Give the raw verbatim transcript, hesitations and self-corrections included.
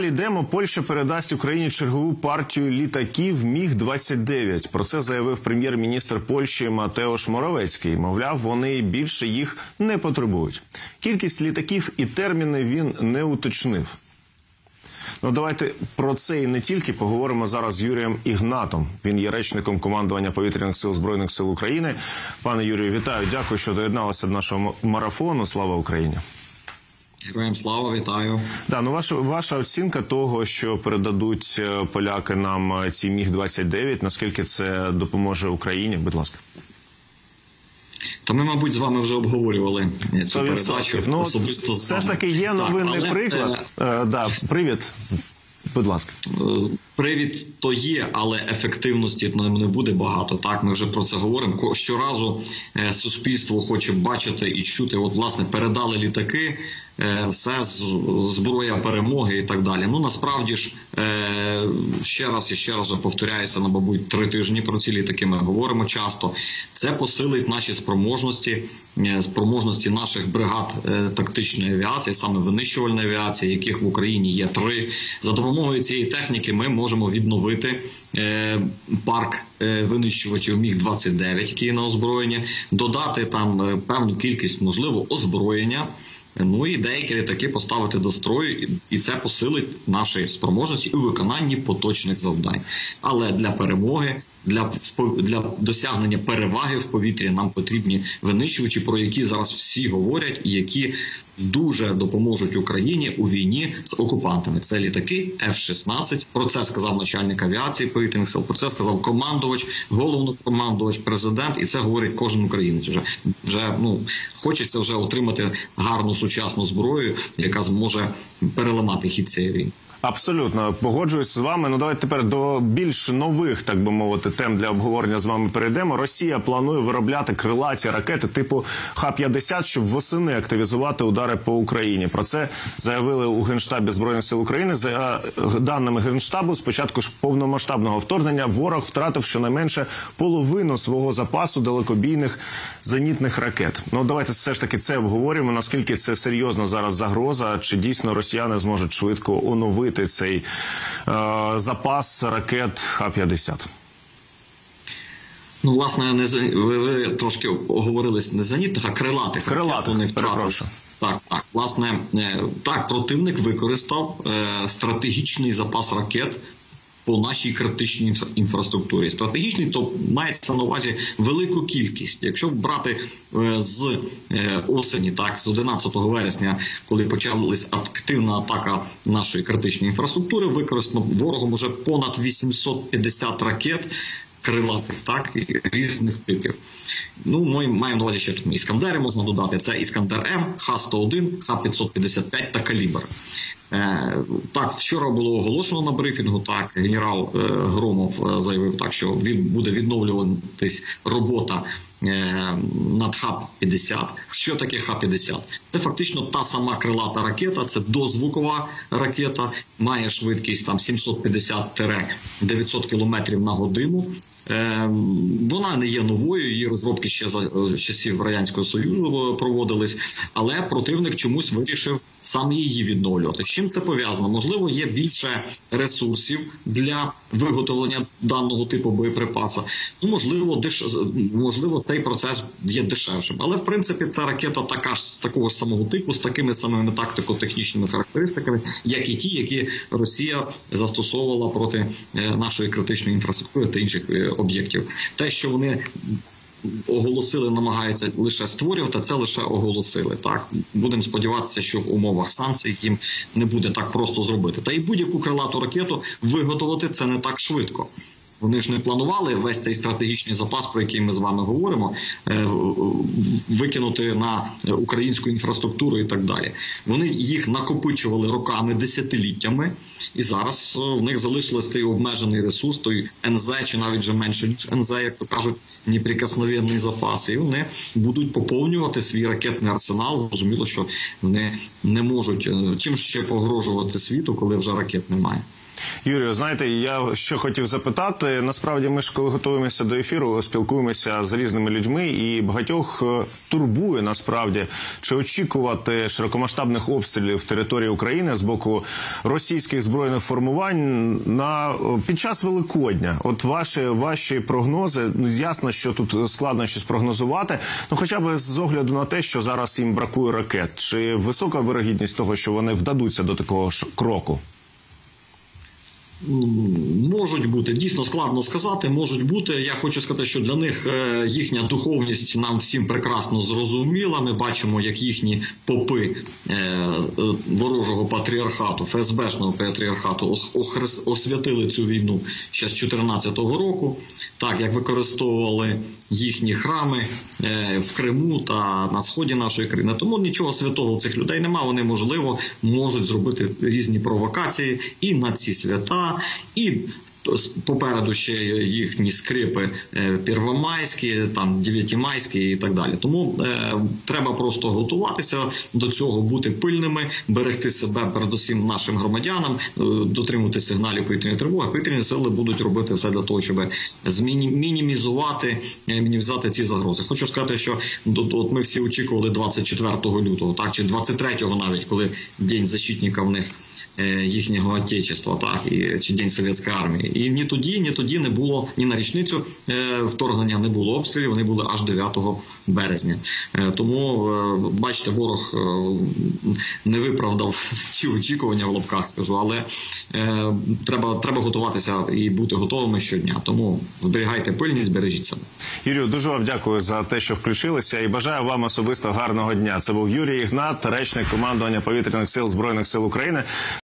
Йдемо. Польща передасть Україні чергову партію літаків міг двадцять дев'ять. Про це заявив прем'єр-міністр Польщі Матеуш Моровецький. Мовляв, вони більше їх не потребують. Кількість літаків і терміни він не уточнив. Ну, давайте про це і не тільки поговоримо зараз з Юрієм Ігнатом. Він є речником командування повітряних сил Збройних сил України. Пане Юрію, вітаю. Дякую, що доєдналися до нашого марафону. Слава Україні! Героям слава, вітаю. Да, ну ваша, ваша оцінка того, що передадуть поляки нам ці міг двадцять дев'ять, наскільки це допоможе Україні? Будь ласка. Та ми, мабуть, з вами вже обговорювали цю передачу. Ну, особисто все ж таки є новинний так, але, приклад. Е... Е, да, привід. Будь ласка. Привід то є, але ефективності не буде багато. Так, ми вже про це говоримо. Щоразу суспільство хоче бачити і чути, от, власне, передали літаки, все, зброя перемоги і так далі. Ну, насправді ж, ще раз і ще раз повторяюся, на, мабуть, три тижні про ці літаки ми говоримо часто. Це посилить наші спроможності, спроможності наших бригад тактичної авіації, саме винищувальної авіації, яких в Україні є три. За допомогою цієї техніки ми можемо відновити парк винищувачів міг двадцять дев'ять, які є на озброєнні, додати там певну кількість, можливо, озброєння, ну і деякі літаки поставити до строю, і це посилить наші спроможності у виконанні поточних завдань. Але для перемоги, для, для досягнення переваги в повітрі нам потрібні винищувачі, про які зараз всі говорять і які дуже допоможуть Україні у війні з окупантами. Це літаки еф шістнадцять. Про це сказав начальник авіації повітряних сил, про це сказав командувач, головнокомандувач, президент, і це говорить кожен українець. Вже, вже ну, хочеться вже отримати гарну сучасну зброю, яка зможе переламати хід цієї війни. Абсолютно, погоджуюсь з вами. Ну, давайте тепер до більш нових, так би мовити, тем для обговорення з вами перейдемо. Росія планує виробляти крилаті ракети типу ха п'ятдесят, щоб восени активізувати удари по Україні. Про це заявили у Генштабі Збройних сил України. За даними Генштабу, з початку ж повномасштабного вторгнення ворог втратив щонайменше половину свого запасу далекобійних зенітних ракет. Ну, давайте все ж таки це обговоримо. Наскільки це серйозна зараз загроза? Чи дійсно росіяни зможуть швидко оновити цей е, запас ракет ха п'ятдесят? Ну, власне, не, ви, ви трошки оговорились не зенітних, а крилатих. Крилатих, ракет, перепрошую. Так, так. Власне, так, противник використав е, стратегічний запас ракет по нашій критичній інфраструктурі. Стратегічний, то мається на увазі велику кількість. Якщо брати з осені, так, з одинадцятого вересня, коли почалась активна атака нашої критичної інфраструктури, використано ворогом уже понад вісімсот п'ятдесят ракет крилатих, так, і різних типів. Ну, ми маємо на увазі ще тут Іскандери можна додати. Це Іскандер-М, ха сто один, ха п'ятсот п'ятдесят п'ять та Калібр. Так, вчора було оголошено на брифінгу, так, генерал Громов заявив так, що він буде відновлюватись робота над ха п'ятдесят. Що таке ха п'ятдесят? Це фактично та сама крилата ракета, це дозвукова ракета, має швидкість там сімсот п'ятдесят - дев'ятсот кілометрів на годину. Вона не є новою, її розробки ще за часів Радянського Союзу проводились, але противник чомусь вирішив саме її відновлювати. З чим це пов'язано? Можливо, є більше ресурсів для виготовлення даного типу боєприпасу. Ну, можливо, деш... можливо, цей процес є дешевшим. Але, в принципі, ця ракета така ж, з такого ж самого типу, з такими самими тактико-технічними характеристиками, як і ті, які Росія застосовувала проти нашої критичної інфраструктури та інших об'єктів. Те, що вони оголосили, намагаються лише створювати, це лише оголосили. Так, будемо сподіватися, що в умовах санкцій їм не буде так просто зробити. Та й будь-яку крилату ракету виготовити це не так швидко. Вони ж не планували весь цей стратегічний запас, про який ми з вами говоримо, викинути на українську інфраструктуру і так далі. Вони їх накопичували роками, десятиліттями, і зараз в них залишилось той обмежений ресурс, той ен зет, чи навіть вже менше, ніж ен зет, як то кажуть, неприкосновенний запас. І вони будуть поповнювати свій ракетний арсенал. Зрозуміло, що вони не можуть чим ще погрожувати світу, коли вже ракет немає. Юрію, знаєте, я що хотів запитати, насправді ми ж, коли готуємося до ефіру, спілкуємося з різними людьми, і багатьох турбує, насправді, чи очікувати широкомасштабних обстрілів території України з боку російських збройних формувань на, під час Великодня. От ваші, ваші прогнози, ну, ясно, що тут складно щось прогнозувати, ну хоча б з огляду на те, що зараз їм бракує ракет, чи висока вирогідність того, що вони вдадуться до такого ж кроку? Можуть бути, дійсно складно сказати, можуть бути. Я хочу сказати, що для них їхня духовність нам всім прекрасно зрозуміла. Ми бачимо, як їхні попи ворожого патріархату, еф ес бешного патріархату освятили цю війну ще з дві тисячі чотирнадцятого року. Так, як використовували їхні храми в Криму та на сході нашої країни. Тому нічого святого в цих людей немає. Вони, можливо, можуть зробити різні провокації і на ці свята, і попереду ще їхні скрипи первомайські, там дев'ятимайські і так далі. Тому е, треба просто готуватися до цього, бути пильними, берегти себе, передусім нашим громадянам, е, дотримувати сигналів повітряної тривоги. Повітряні сили будуть робити все для того, щоб мінімізувати, мінімізувати ці загрози. Хочу сказати, що от ми всі очікували двадцять четвертого лютого, так, чи двадцять третього навіть, коли День защитника в них їхнього отечества, так, і, чи День Совєтської армії. І ні тоді, ні тоді не було, ні на річницю е, вторгнення не було обстрілів, вони були аж дев'ятого березня. Е, тому, е, бачите, ворог е, не виправдав ці очікування, в лапках скажу, але е, треба, треба готуватися і бути готовими щодня. Тому зберігайте пильність, бережіть себе. Юрію, дуже вам дякую за те, що включилися, і бажаю вам особисто гарного дня. Це був Юрій Ігнат, речник командування Повітряних сил Збройних сил України.